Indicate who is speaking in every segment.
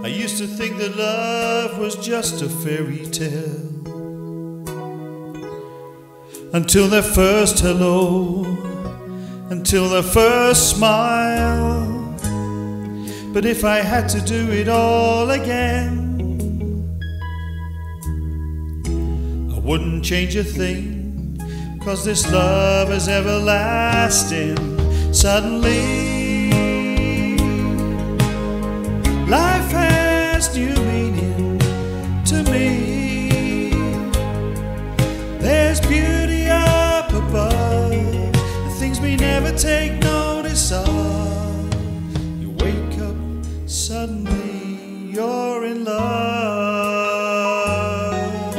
Speaker 1: used to think that love was just a fairy tale, until their first hello, until their first smile. But if I had to do it all again, I wouldn't change a thing, 'cause this love is everlasting. Suddenly life has new meaning to me. There's beauty up above, the things we never take notice of. You wake up, suddenly you're in love.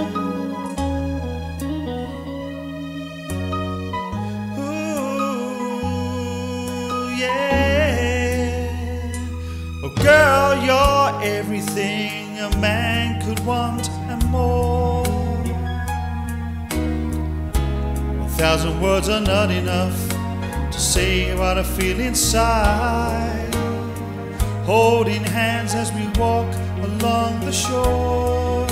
Speaker 1: Ooh, yeah. Oh girl, you're everything a man could want and more. 1,000 words are not enough to say what I feel inside. Holding hands as we walk along the shore.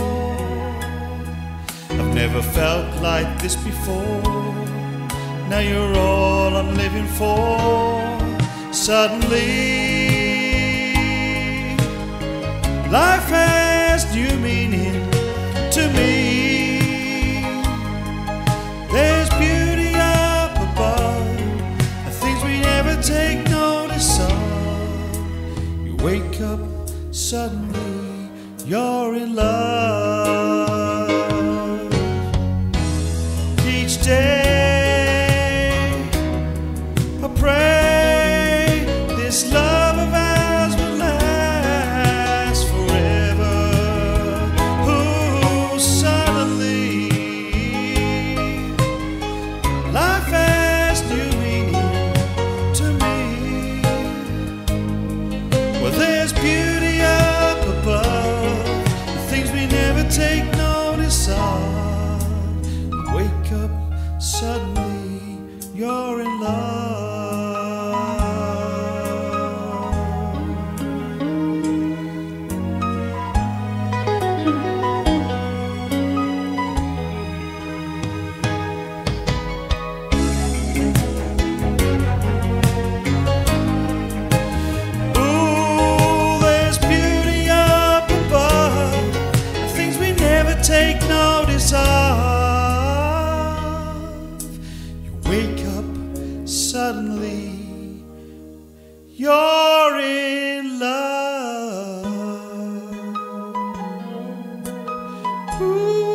Speaker 1: I've never felt like this before. Now you're all I'm living for. Suddenly life has new meaning to me. There's beauty up above, the things we never take notice of. You wake up, suddenly you're in love. Each day I pray this love of ours will last forever. Ooh, suddenly life has new meaning to me. Well, there's beauty up above, the things we never take notice of. Wake up, suddenly you're in love. Take notice of. You wake up, suddenly you're in love. Ooh.